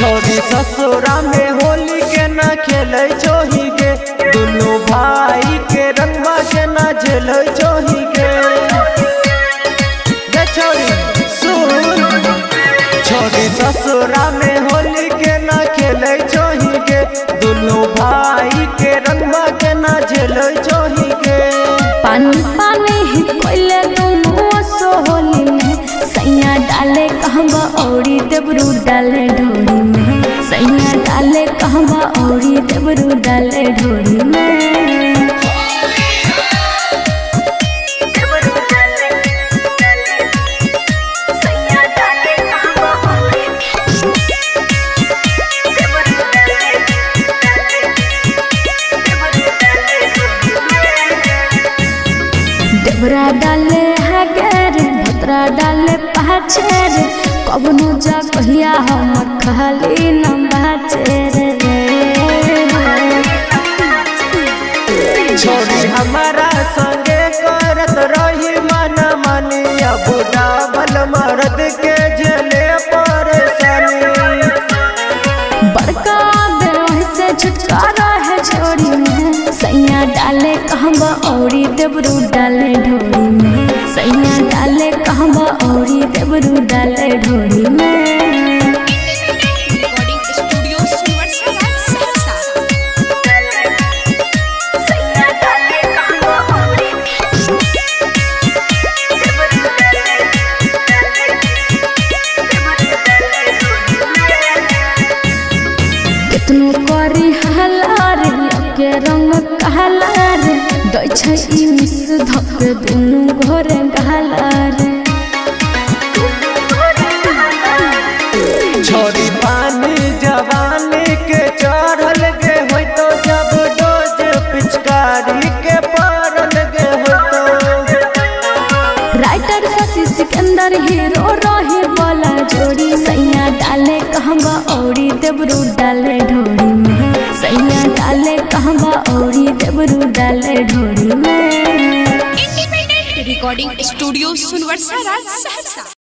छोरी ससुरा में होली के ना खेले छोही के, दोनों भाई के रंगवा के ना झेले छोही के। छोरी ससुरा में होली के ना खेले छोही के, दोनों भाई के रंगवा के ना झेले छोही के। पानी पानी ही कोयले दोनों सो होली में, सैया डाले कहबा औरी देबरू डाले ढोरी में, सैया डाले कहबा औरी देबरू डाले ढोरी में। देवरा डाले है गेर भद्रा डाले पहचेर, कबनो जा कहिया हम खाली न बाचेर। छोरी हमारा संगे करत रही मन मानिया, बुढ़ा भल मर्द के झेले परेशानी। बड़का देह से छुटकारा है छोरी में, सैया डाले कहबा औरी देबरू डाले ढोरी में, सैया डाले कहबा औरी देबरू डाले ढोरी में। कितनो करी हलार के रंग कहलार, दै छै ई मिस धक दुनू घरे गहलार। छोरी पानी जवानी के चढ़ल गे होई तो, जब डोज पिचकारी के पड़ल गे होई तो। राइटर शशि सिकंदर हीरो रही वाला जोड़ी, सैया डाले कहबा औरी देबरू डाले ढोरी में, सैया डाले कहबा औरी देबरू डाले ढोरी में। Independent recording studio Sonbarsa Raj Saharsa.